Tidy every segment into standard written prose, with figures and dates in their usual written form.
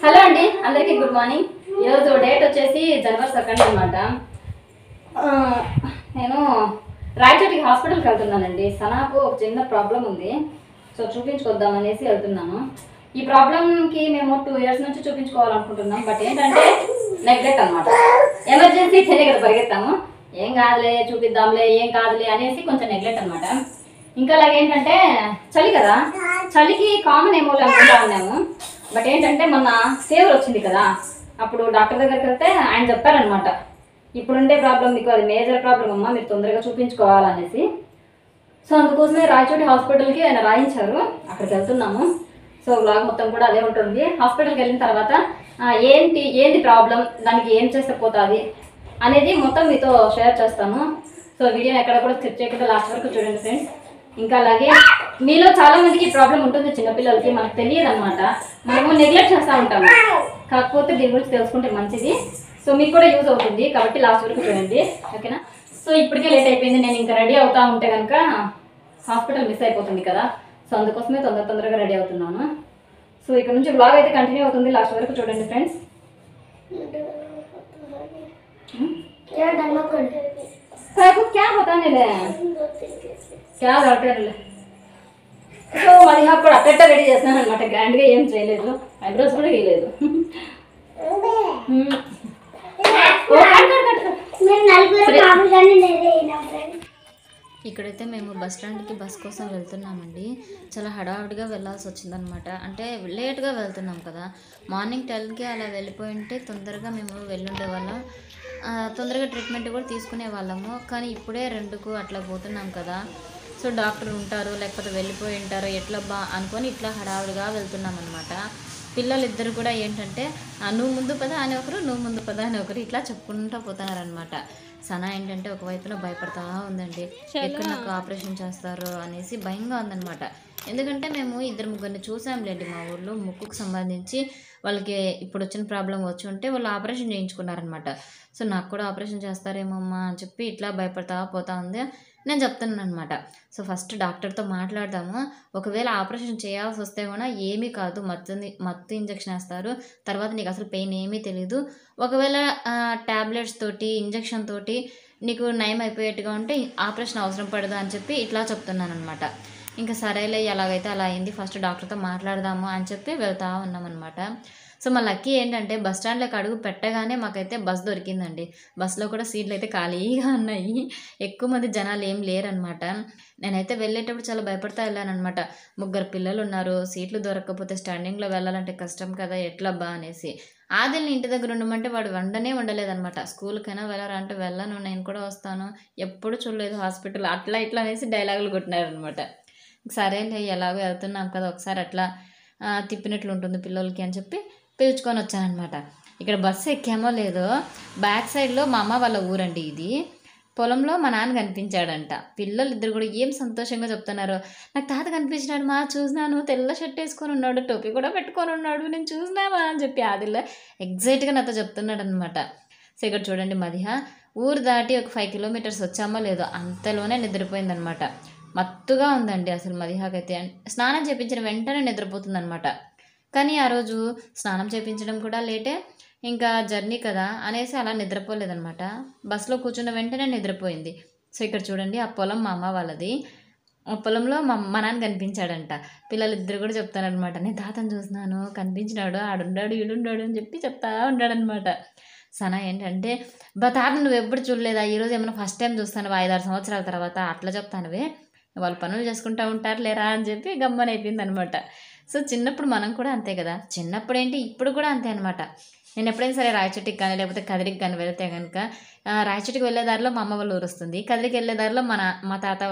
Hello అండి, అందరికీ good morning. ఈరోజు డేట్ వచ్చేసి జనవరి 2 అనమాట. నేను రాయచోటికి హాస్పిటల్కి వెళ్తున్నానండి. సనాకు ఒక చిన్న ప్రాబ్లం ఉంది, సో చూపించుకొద్దామనేసి వెళ్తున్నాను. ఈ ప్రాబ్లంకి మేము 2 years నుంచి చూపించుకోవాలనుకుంటున్నాం. బట్ ఏంటంటే నెగ్లెక్ట్ అనమాట. ఎమర్జెన్సీ చెయ్యి కదా పరిగెత్తాము, ఏం కాదులే చూపిద్దాంలే, ఏం కాదులే అనేసి కొంచెం నెగ్లెక్ట్ అనమాట. ఇంకా అలాగే ఏంటంటే చలి కదా, చలికి కామన్ ఏమో అనుకుంటా ఉన్నాము. బట్ ఏంటంటే మొన్న ఫీవర్ వచ్చింది కదా, అప్పుడు డాక్టర్ దగ్గరికి వెళ్తే ఆయన చెప్పారనమాట, ఇప్పుడుండే ప్రాబ్లం మీకు అది మేజర్ ప్రాబ్లం అమ్మా, మీరు తొందరగా చూపించుకోవాలనేసి. సో అందుకోసమే రాయచోటి హాస్పిటల్కి ఆయన రాయించారు, అక్కడికి వెళ్తున్నాము. సో వ్లాగ్ మొత్తం కూడా అదే ఉంటుంది. హాస్పిటల్కి వెళ్ళిన తర్వాత ఏంటి ప్రాబ్లం, దానికి ఏం చేస్తే పోతుంది అనేది మొత్తం మీతో షేర్ చేస్తాను. సో వీడియోని ఎక్కడ కూడా స్కిప్ చేయకుండా లాస్ట్ వరకు చూడండి ఫ్రెండ్స్. ఇంకా అలాగే మీలో చాలా మందికి ప్రాబ్లం ఉంటుంది, చిన్నపిల్లలకి మనకు తెలియదు అనమాట. మనము నెగ్లెక్ట్ చేస్తూ ఉంటాము, కాకపోతే దీని గురించి తెలుసుకుంటే మంచిది. సో మీకు కూడా యూజ్ అవుతుంది కాబట్టి లాస్ట్ వరకు చూడండి, ఓకేనా. సో ఇప్పటికే లేట్ అయిపోయింది, నేను ఇంకా రెడీ అవుతా ఉంటే కనుక హాస్పిటల్ మిస్ అయిపోతుంది కదా. సో అందుకోసమే తొందరగా రెడీ అవుతున్నాను. సో ఇక్కడ నుంచి బ్లాగ్ అయితే కంటిన్యూ అవుతుంది, లాస్ట్ వరకు చూడండి ఫ్రెండ్స్. क्या बताने ले क्या डॉक्टरले. సో మరి అప్పుడు అట్టట్ట రెడీ చేస్తున్నాను అనమాట. గ్రాండ్గా ఏం చేయలేదు, ఐబ్రోస్ కూడా వేయలేదు. ఇక్కడైతే మేము బస్ స్టాండ్కి బస్ కోసం వెళ్తున్నామండి. చాలా హడావుడిగా వెళ్ళాల్సి వచ్చిందనమాట. అంటే లేట్గా వెళ్తున్నాం కదా, మార్నింగ్ 10కి అలా వెళ్ళిపోయి ఉంటే తొందరగా మేము వెళ్ళుండే వాళ్ళం, తొందరగా ట్రీట్మెంట్ కూడా తీసుకునే వాళ్ళము. కానీ ఇప్పుడే 2కు అట్లా పోతున్నాం కదా, సో డాక్టర్ ఉంటారు లేకపోతే వెళ్ళిపోయి ఉంటారు ఎట్లా అనుకొని ఇట్లా హడావుడిగా వెళ్తున్నాం అనమాట. పిల్లలిద్దరు కూడా ఏంటంటే నువ్వు ముందు పద అని ఒకరు, నువ్వు ముందు పద అని ఒకరు ఇట్లా చెప్పుకుంటూ పోతున్నారనమాట. సనా ఏంటంటే ఒకవైపున భయపడతా ఉందండి, ఎక్కడ నాకు ఆపరేషన్ చేస్తారు అనేసి భయంగా ఉందన్నమాట. ఎందుకంటే మేము 2-3 చూసాంలేండి మా ఊళ్ళో, ముక్కుకు సంబంధించి వాళ్ళకి ఇప్పుడు వచ్చిన ప్రాబ్లం వచ్చి ఉంటే వాళ్ళు ఆపరేషన్ చేయించుకున్నారనమాట. సో నాకు కూడా ఆపరేషన్ చేస్తారేమో అమ్మా అని చెప్పి ఇట్లా భయపడతా పోతా ఉంది. నేను చెప్తున్నాను అనమాట, సో ఫస్ట్ డాక్టర్తో మాట్లాడదాము, ఒకవేళ ఆపరేషన్ చేయాల్సి వస్తే కూడా ఏమీ కాదు, మత్తు ఇంజక్షన్ వేస్తారు, తర్వాత నీకు అసలు పెయిన్ ఏమీ తెలీదు, ఒకవేళ ట్యాబ్లెట్స్ తోటి ఇంజక్షన్ తోటి నీకు నయం అయిపోయేట్టుగా ఉంటే ఆపరేషన్ అవసరం పడదు అని చెప్పి ఇట్లా చెప్తున్నాను అనమాట. ఇంకా సరేలే ఎలాగైతే అలా అయింది, ఫస్ట్ డాక్టర్తో మాట్లాడదాము అని చెప్పి వెళ్తూ ఉన్నామన్నమాట. సో మా లక్కీ ఏంటంటే బస్ స్టాండ్లోకి అడుగు పెట్టగానే మాకైతే బస్ దొరికిందండి. బస్సులో కూడా సీట్లు అయితే ఖాళీగా ఉన్నాయి, ఎక్కువ మంది జనాలు ఏం లేరనమాట. నేనైతే వెళ్ళేటప్పుడు చాలా భయపడతా వెళ్ళానమాట. 3 పిల్లలు ఉన్నారు, సీట్లు దొరకకపోతే స్టాండింగ్లో వెళ్ళాలంటే కష్టం కదా, ఎట్లా బా అనేసి. ఆదిల్ని ఇంటి దగ్గర ఉండమంటే వాడు ఉండలేదనమాట. స్కూల్కైనా వెళ్ళరా అంటే వెళ్ళను, నేను కూడా వస్తాను, ఎప్పుడు చూడలేదు హాస్పిటల్, అట్లా ఇట్లా అనేసి డైలాగులు కొట్టినారనమాట. సరేలే ఎలాగో వెళ్తున్నాం కదా, ఒకసారి అట్లా తిప్పినట్లు ఉంటుంది పిల్లలకి అని చెప్పి పిలుచుకొని వచ్చానమాట. ఇక్కడ బస్సు ఎక్కామో లేదో, బ్యాక్ సైడ్లో మా అమ్మ వాళ్ళ ఊరండి ఇది. పొలంలో మా నాన్న కనిపించాడంట. పిల్లలు ఇద్దరు కూడా ఏం సంతోషంగా చెప్తున్నారు, నాకు తాత కనిపించినాడు మా, చూసినాను, తెల్ల షర్ట్ వేసుకొని ఉన్నాడు, టోపీ కూడా పెట్టుకొని ఉన్నాడు, నేను చూసినామా అని చెప్పి ఆదిల్లో ఎగ్జైట్గా నాతో చెప్తున్నాడు అనమాట. సో ఇక్కడ చూడండి మదిహ ఊరు దాటి ఒక 5 kilometers వచ్చామో లేదో అంతలోనే నిద్రపోయిందనమాట. మత్తుగా ఉందండి అసలు మదిహాకైతే. స్నానం చేయించిన వెంటనే నిద్రపోతుందనమాట. కానీ ఆ రోజు స్నానం చేయించడం కూడా లేటే, ఇంకా జర్నీ కదా అనేసి అలా నిద్రపోలేదనమాట. బస్సులో కూర్చున్న వెంటనే నిద్రపోయింది. సో ఇక్కడ చూడండి ఆ పొలం మా అమ్మ వాళ్ళది. ఆ పొలంలో మా నాన్న కనిపించాడంట. పిల్లలిద్దరు కూడా చెప్తారనమాట, నేను తాతను చూసినాను, కనిపించినాడు, ఆడుండాడు ఈడుండాడు అని చెప్పి చెప్తా ఉన్నాడనమాట. సనా ఏంటంటే తాత నువ్వు ఎప్పుడు చూడలేదా, ఈరోజు ఏమైనా ఫస్ట్ టైం చూస్తాను 5-6 సంవత్సరాల తర్వాత అట్లా చెప్తానువే, వాళ్ళు పనులు చేసుకుంటూ ఉంటారు లేరా అని చెప్పి గమ్మని అయిపోయింది అనమాట. సో చిన్నప్పుడు మనం కూడా అంతే కదా, చిన్నప్పుడు ఏంటి ఇప్పుడు కూడా అంతే అనమాట. నేను ఎప్పుడైనా సరే రాయచోటికి కానీ లేకపోతే కదిరికి కానీ వెళ్తే కనుక, రాయచోటికి వెళ్ళే దారిలో మా అమ్మ వాళ్ళ ఊరు వస్తుంది, కదిరికి వెళ్ళే దారిలో మా తాత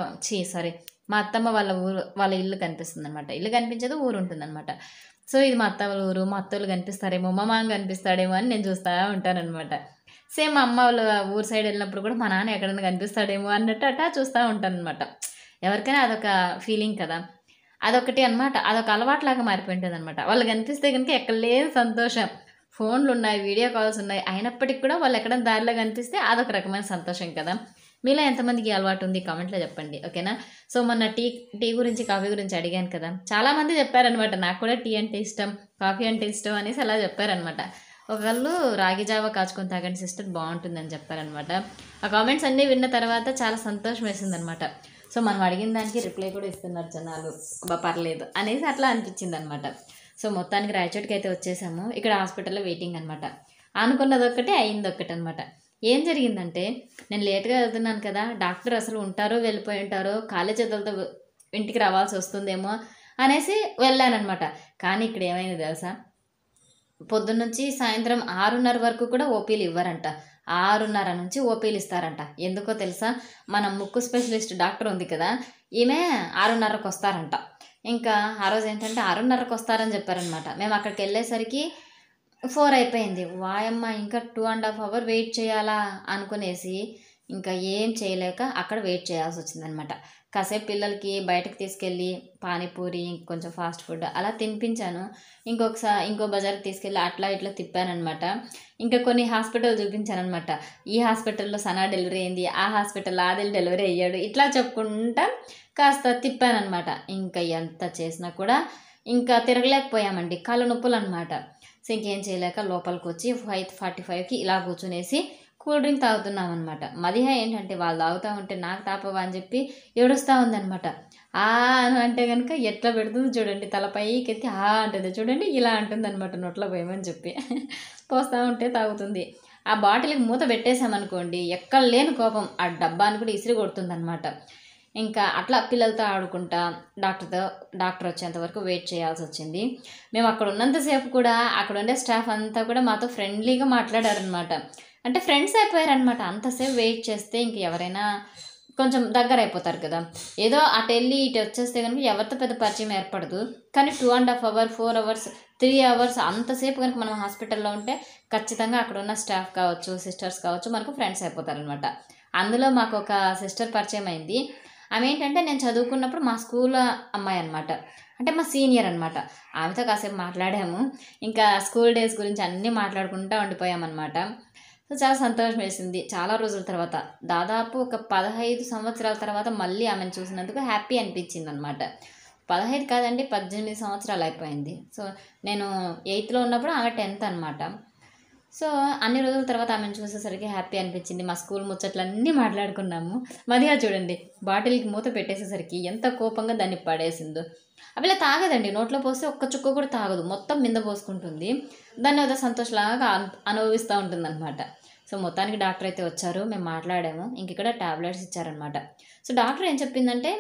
మా అత్తమ్మ వాళ్ళ ఇల్లు కనిపిస్తుంది అనమాట. ఇల్లు కనిపించదు, ఊరు ఉంటుంది అనమాట. సో ఇది మా అత్త వాళ్ళ ఊరు, మా అత్తోళ్ళు కనిపిస్తారేమో, మా మామ కనిపిస్తాడేమో అని నేను చూస్తూ ఉంటానన్నమాట. సేమ్ మా అమ్మ వాళ్ళ ఊరు సైడ్ వెళ్ళినప్పుడు కూడా మా నాన్న ఎక్కడైనా కనిపిస్తాడేమో అన్నట్టు అట్టా చూస్తూ ఉంటానన్నమాట. ఎవరికైనా అదొక ఫీలింగ్ కదా, అదొకటి అనమాట, అదొక అలవాటులాగా మారిపోయింటుంది అనమాట. వాళ్ళు కనిపిస్తే కనుక ఎక్కడ లేదు సంతోషం. ఫోన్లు ఉన్నాయి, వీడియో కాల్స్ ఉన్నాయి, అయినప్పటికీ కూడా వాళ్ళు ఎక్కడైనా దారిలో కనిపిస్తే అదొక రకమైన సంతోషం కదా. మీలో ఎంతమందికి అలవాటు ఉంది కామెంట్లో చెప్పండి, ఓకేనా? సో మొన్న టీ గురించి కాఫీ గురించి అడిగాను కదా, చాలామంది చెప్పారనమాట నాకు కూడా టీ అంటే ఇష్టం, కాఫీ అంటే ఇష్టం అనేసి అలా చెప్పారనమాట. ఒకళ్ళు రాగి జావా కాచుకొని తాగండి సిస్టర్ బాగుంటుందని చెప్పారనమాట. ఆ కామెంట్స్ అన్నీ విన్న తర్వాత చాలా సంతోషం వేసిందనమాట. సో మనం అడిగిన దానికి రిప్లై కూడా ఇస్తున్నారు జనాలు, పర్లేదు అనేసి అట్లా అనిపించింది అనమాట. సో మొత్తానికి రాయచోటికి అయితే వచ్చేసాము. ఇక్కడ హాస్పిటల్లో వెయిటింగ్ అనమాట. అనుకున్నది ఒక్కటే అయింది ఒక్కటి అనమాట. ఏం జరిగిందంటే నేను లేట్గా వెళ్తున్నాను కదా, డాక్టర్ అసలు ఉంటారో వెళ్ళిపోయి ఉంటారో, ఖాళీ చేతులతో ఇంటికి రావాల్సి వస్తుందేమో అనేసి వెళ్ళానమాట. కానీ ఇక్కడ ఏమైంది తెలుసా, పొద్దున్నుంచి సాయంత్రం 6:30 వరకు కూడా ఓపీలు ఇవ్వరంట. 6:30 నుంచి ఓపీలు ఇస్తారంట. ఎందుకో తెలుసా, మన ముక్కు స్పెషలిస్ట్ డాక్టర్ ఉంది కదా, ఈమె 6:30కి వస్తారంట. ఇంకా ఆ రోజు ఏంటంటే 6:30కి వస్తారని చెప్పారనమాట. మేము అక్కడికి వెళ్ళేసరికి 4 అయిపోయింది. వాయమ్మ ఇంకా 2.5 అవర్ వెయిట్ చేయాలా అనుకునేసి ఇంకా ఏం చేయలేక అక్కడ వెయిట్ చేయాల్సి వచ్చిందనమాట. కాసేపు పిల్లలకి బయటకు తీసుకెళ్ళి పానీపూరి కొంచెం ఫాస్ట్ ఫుడ్ అలా తినిపించాను. ఇంకో బజార్కి తీసుకెళ్ళి అట్లా ఇట్లా తిప్పానమాట. ఇంకా కొన్ని హాస్పిటల్ చూపించానమాట. ఈ హాస్పిటల్లో సనా డెలివరీ అయింది, ఆ హాస్పిటల్లో ఆదిల్ డెలివరీ అయ్యాడు, ఇట్లా చెప్పుకుంటా కాస్త తిప్పానమాట. ఇంకా ఎంత చేసినా కూడా ఇంకా తిరగలేకపోయామండి, కాళ్ళ నొప్పులు అనమాట. సో ఇంకేం చేయలేక లోపలికి వచ్చి 5:45కి ఇలా కూర్చునేసి కూల్ డ్రింక్ తాగుతున్నాం అనమాట. మదిహ ఏంటంటే వాళ్ళు తాగుతూ ఉంటే నాకు తాపవా అని చెప్పి ఏడుస్తూ ఉందనమాట. అని అంటే కనుక ఎట్లా పెడుతుంది చూడండి, తల పైకి ఎత్తి అంటుంది చూడండి, ఇలా అంటుంది అనమాట నోట్లో పోయమని చెప్పి. పోస్తూ ఉంటే తాగుతుంది. ఆ బాటిల్కి మూత పెట్టేసామనుకోండి, ఎక్కడ లేని కోపం ఆ డబ్బాని కూడా ఇసిరి కొడుతుంది అనమాట. ఇంకా అట్లా పిల్లలతో ఆడుకుంటా డాక్టర్ వచ్చేంత వరకు వెయిట్ చేయాల్సి వచ్చింది. మేము అక్కడ ఉన్నంతసేపు కూడా అక్కడ ఉండే స్టాఫ్ అంతా కూడా మాతో ఫ్రెండ్లీగా మాట్లాడారనమాట. అంటే ఫ్రెండ్స్ అయిపోయారనమాట. అంతసేపు వెయిట్ చేస్తే ఇంక ఎవరైనా కొంచెం దగ్గర అయిపోతారు కదా, ఏదో అటు వెళ్ళి ఇటు వచ్చేస్తే కనుక ఎవరితో పెద్ద పరిచయం ఏర్పడదు. కానీ 2.5 అవర్ 4 అవర్స్ 3 అవర్స్ అంతసేపు కనుక మనం హాస్పిటల్లో ఉంటే ఖచ్చితంగా అక్కడ ఉన్న స్టాఫ్ కావచ్చు, సిస్టర్స్ కావచ్చు, మనకు ఫ్రెండ్స్ అయిపోతారనమాట. అందులో మాకు ఒక సిస్టర్ పరిచయం అయింది. ఆమె ఏంటంటే నేను చదువుకున్నప్పుడు మా స్కూల్ అమ్మాయి అనమాట, అంటే మా సీనియర్ అనమాట. ఆమెతో కాసేపు మాట్లాడాము. ఇంకా స్కూల్ డేస్ గురించి అన్నీ మాట్లాడుకుంటూ ఉండిపోయామన్నమాట. సో చాలా సంతోషం వేసింది. చాలా రోజుల తర్వాత, దాదాపు ఒక 15 సంవత్సరాల తర్వాత మళ్ళీ ఆమెను చూసినందుకు హ్యాపీ అనిపించింది అనమాట. 15 కాదండి, 18 సంవత్సరాలు అయిపోయింది. సో నేను 8th ఉన్నప్పుడు ఆమె 10th అనమాట. సో అన్ని రోజుల తర్వాత ఆమెను చూసేసరికి హ్యాపీ అనిపించింది. మా స్కూల్ ముచ్చట్లన్నీ మాట్లాడుకున్నాము. మదిగా చూడండి, బాటిల్కి మూత పెట్టేసేసరికి ఎంత కోపంగా దాన్ని పడేసిందో. అవి తాగదండి, నోట్లో పోస్తే ఒక్క చుక్క కూడా తాగదు, మొత్తం మింద పోసుకుంటుంది. దాన్ని ఏదో సంతోషంలాగా అనుభవిస్తూ ఉంటుందన్నమాట. సో మొత్తానికి డాక్టర్ అయితే వచ్చారు, మేము మాట్లాడాము. ఇంక ఇక్కడ ట్యాబ్లెట్స్ ఇచ్చారనమాట. సో డాక్టర్ ఏం చెప్పిందంటే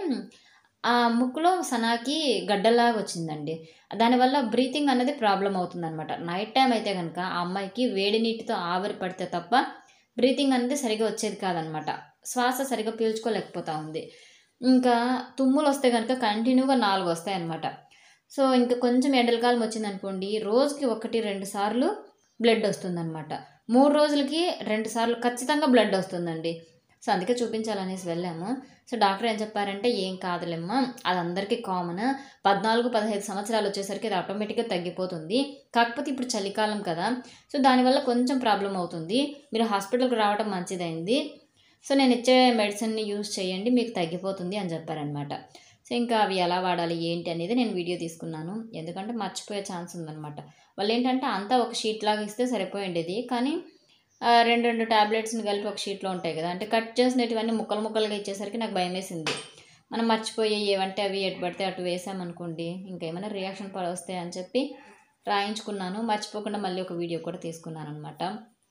ఆ ముక్కులో సనాకి గడ్డలాగా వచ్చిందండి. దానివల్ల బ్రీతింగ్ అనేది ప్రాబ్లం అవుతుందన్నమాట. నైట్ టైం అయితే కనుక ఆ అమ్మాయికి వేడి నీటితో ఆవిరి పడితే తప్ప బ్రీతింగ్ అనేది సరిగా వచ్చేది కాదనమాట. శ్వాస సరిగా పీల్చుకోలేకపోతూ ఉంది. ఇంకా తుమ్ములు వస్తే కనుక కంటిన్యూగా 4 వస్తాయన్నమాట. సో ఇంకా కొంచెం ఎండలకాలం వచ్చిందనుకోండి, రోజుకి 1-2 సార్లు బ్లడ్ వస్తుందన్నమాట. 3 రోజులకి 2 సార్లు ఖచ్చితంగా బ్లడ్ వస్తుందండి. సో అందుకే చూపించాలనేసి వెళ్ళాము. సో డాక్టర్ ఏం చెప్పారంటే, ఏం కాదులేమ్మా, అది అందరికీ కామన్, 14-15 సంవత్సరాలు వచ్చేసరికి అది ఆటోమేటిక్గా తగ్గిపోతుంది. కాకపోతే ఇప్పుడు చలికాలం కదా, సో దానివల్ల కొంచెం ప్రాబ్లం అవుతుంది. మీరు హాస్పిటల్కి రావడం మంచిదైంది. సో నేను ఇచ్చే మెడిసిన్ని యూజ్ చేయండి, మీకు తగ్గిపోతుంది అని చెప్పారనమాట. సో ఇంకా అవి ఎలా వాడాలి ఏంటి అనేది నేను వీడియో తీసుకున్నాను. ఎందుకంటే మర్చిపోయే ఛాన్స్ ఉందన్నమాట. వాళ్ళు ఏంటంటే అంతా ఒక షీట్ లాగా ఇస్తే సరిపోయిండేది, కానీ 2 ట్యాబ్లెట్స్ని కలిపి ఒక షీట్లో ఉంటాయి కదా, అంటే కట్ చేసినటువన్నీ ముక్కలుగా ఇచ్చేసరికి నాకు భయం వేసింది. మనం మర్చిపోయి ఏవంటే అవి ఎటు పడితే అటు వేసామనుకోండి, ఇంకేమైనా రియాక్షన్ వస్తాయి అని చెప్పి రాయించుకున్నాను. మర్చిపోకుండా మళ్ళీ ఒక వీడియో కూడా తీసుకున్నాను అనమాట.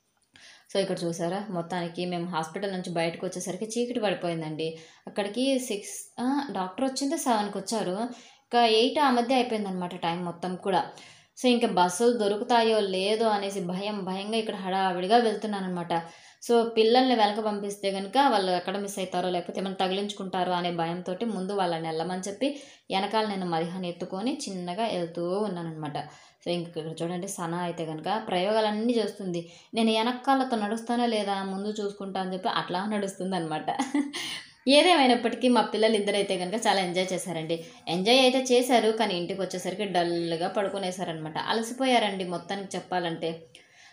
సో ఇక్కడ చూసారా, మొత్తానికి మేము హాస్పిటల్ నుంచి బయటకు వచ్చేసరికి చీకటి పడిపోయిందండి. అక్కడికి 6 డాక్టర్ వచ్చింది 7కి వచ్చారు. ఇంకా 8 ఆ మధ్య అయిపోయిందనమాట టైం మొత్తం కూడా. సో ఇంకా బస్సులు దొరుకుతాయో లేదో అనేసి భయంగా ఇక్కడ హడావిడిగా వెళ్తున్నానమాట. సో పిల్లల్ని వెనక పంపిస్తే కనుక వాళ్ళు ఎక్కడ మిస్ అవుతారో లేకపోతే ఏమైనా తగిలించుకుంటారో అనే భయంతో ముందు వాళ్ళని వెళ్ళమని చెప్పి వెనకాల నేను మదిహాన్ని ఎత్తుకొని చిన్నగా వెళ్తూ ఉన్నానమాట. సో ఇంక ఇక్కడ చూడండి, సనా అయితే కనుక ప్రయోగాలన్నీ చేస్తుంది. నేను వెనకాలతో నడుస్తానా లేదా ముందు చూసుకుంటా అని చెప్పి అట్లా నడుస్తుంది అనమాట. ఏదేమైనప్పటికీ మా పిల్లలు ఇద్దరైతే కనుక చాలా ఎంజాయ్ చేశారండి. ఎంజాయ్ అయితే చేశారు, కానీ ఇంటికి వచ్చేసరికి డల్గా పడుకునేసారనమాట. అలసిపోయారండి మొత్తానికి చెప్పాలంటే.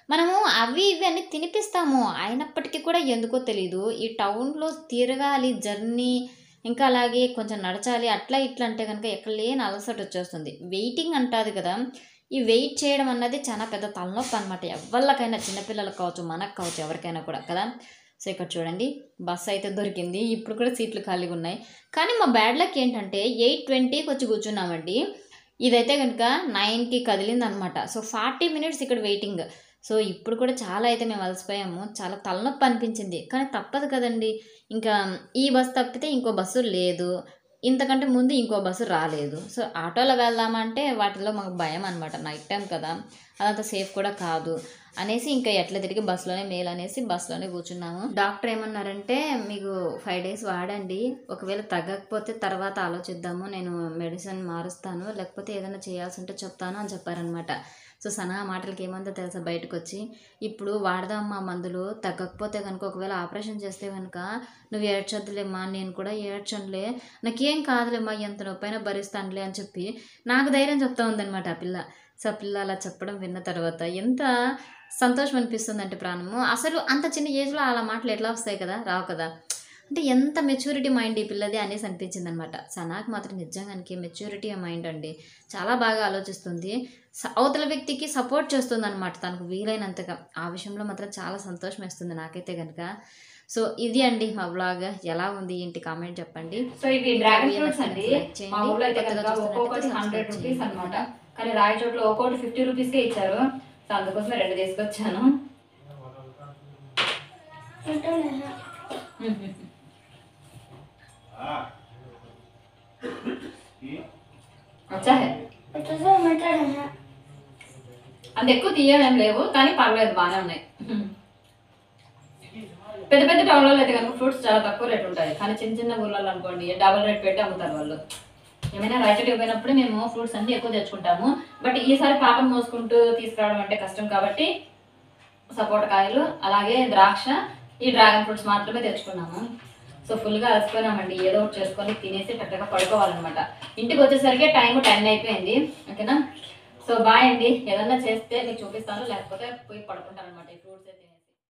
మనము అవి ఇవి అన్నీ తినిపిస్తాము, అయినప్పటికీ కూడా ఎందుకో తెలీదు ఈ టౌన్లో తిరగాలి జర్నీ, ఇంకా అలాగే కొంచెం నడచాలి అట్లా ఇట్లా అంటే కనుక ఎక్కడ లేని అలసట వచ్చేస్తుంది. వెయిటింగ్ అంటుంది కదా, ఈ వెయిట్ చేయడం అన్నది చాలా పెద్ద తలనొప్పి అనమాట. ఎవరికైనా, చిన్నపిల్లలకు కావచ్చు, మనకు కావచ్చు, ఎవరికైనా కూడా కదా. సో ఇక్కడ చూడండి బస్సు అయితే దొరికింది, ఇప్పుడు కూడా సీట్లు ఖాళీగా ఉన్నాయి. కానీ మా బ్యాడ్ లక్ ఏంటంటే 8:20కి వచ్చి కూర్చున్నామండి, ఇదైతే కనుక 9కి కదిలింది అనమాట. సో 40 మినిట్స్ ఇక్కడ వెయిటింగ్. సో ఇప్పుడు కూడా చాలా అయితే మేము అలసిపోయాము, చాలా తలనొప్పి అనిపించింది. కానీ తప్పదు కదండి, ఇంకా ఈ బస్సు తప్పితే ఇంకో బస్సు లేదు, ఇంతకంటే ముందు ఇంకో బస్సు రాలేదు. సో ఆటోలో వెళ్దామంటే వాటిలో మాకు భయం అనమాట, నైట్ టైం కదా, అదంత సేఫ్ కూడా కాదు అనేసి ఇంకా ఎట్లా తిరిగి బస్సులోనే మేలు అనేసి బస్సులోనే కూర్చున్నాము. డాక్టర్ ఏమన్నారంటే మీకు 5 డేస్ వాడండి, ఒకవేళ తగ్గకపోతే తర్వాత ఆలోచిద్దాము, నేను మెడిసిన్ మారుస్తాను, లేకపోతే ఏదైనా చేయాల్సి ఉంటే చెప్తాను అని చెప్పారనమాట. సో సనా మాటలకి ఏమందో తెలుసా, బయటకు వచ్చి ఇప్పుడు వాడదామా మందులు, తగ్గకపోతే కనుక ఒకవేళ ఆపరేషన్ చేస్తే కనుక నువ్వు ఏడ్చొద్దులేమ్మా, నేను కూడా ఏడ్చనులే, నాకేం కాదులేమ్మా, ఎంత నొప్పైనా భరిస్తానులే అని చెప్పి నాకు ధైర్యం చెప్తా ఉందనమాట ఆ పిల్ల. సో ఆ పిల్ల అలా చెప్పడం విన్న తర్వాత ఎంత సంతోషం అనిపిస్తుంది అంటే ప్రాణము. అసలు అంత చిన్న ఏజ్లో అలా మాటలు ఎట్లా వస్తాయి కదా, రావు కదా. అంటే ఎంత మెచ్యూరిటీ మైండ్ ఈ పిల్లది అనేసి అనిపించింది అనమాట. సనాకు మాత్రం నిజంగానికి మెచ్యూరిటీ మైండ్ అండి, చాలా బాగా ఆలోచిస్తుంది, అవతల వ్యక్తికి సపోర్ట్ చేస్తుంది అనమాట తనకు వీలైనంతగా. ఆ విషయంలో మాత్రం చాలా సంతోషం వేస్తుంది నాకైతే కనుక. సో ఇది అండి మా వ్లాగ్, ఎలా ఉంది ఏంటి కామెంట్ చెప్పండి. సో ఇవి డ్రాగన్ ఫ్రూట్స్ అండి, మా ఊళ్ళో అయితే కనుక ఒక్కొక్కటి 100 రూపీస్ అనమాట, కానీ రాయచోట్ల ఒక్కొక్కటి 50 రూపీస్కే ఇచ్చారు. సో అందుకోసమే 2 తీసుకొచ్చాను. అంత ఎక్కువ తీయడం లేవు, కానీ పర్లేదు బాగానే ఉన్నాయి. పెద్ద పెద్ద టౌన్లలో అయితే కనుక ఫ్రూట్స్ చాలా తక్కువ రేట్ ఉంటాయి, కానీ చిన్న చిన్న ఊళ్ళలో అనుకోండి డబుల్ రేట్ పెట్టి అమ్ముతారు వాళ్ళు. ఏమైనా రాయచోటికి పోయినప్పుడు మేము ఫ్రూట్స్ అన్ని ఎక్కువ తెచ్చుకుంటాము, బట్ ఈసారి పాపం మోసుకుంటూ తీసుకురావడం అంటే కష్టం కాబట్టి సపోటా కాయలు అలాగే ద్రాక్ష, ఈ డ్రాగన్ ఫ్రూట్స్ మాత్రమే తెచ్చుకున్నాము. సో ఫుల్గా అలసిపోయినామండి, ఏదో ఒకటి చేసుకొని తినేసి కరెక్ట్గా పడుకోవాలన్నమాట. ఇంటికి వచ్చేసరికి టైం 10 అయిపోయింది. ఓకేనా, సో బాయ్ అండి. ఏదన్నా చేస్తే మీకు చూపిస్తాను, లేకపోతే పోయి పడుకుంటాను అనమాట. ఈ ఫ్రూట్స్ అయితే